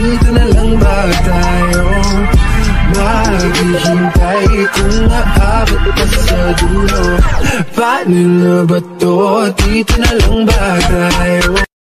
dito na lang ba tayo maghihintay kung naabot ka sa dulo? Paano na ba to? Dito na lang ba tayo?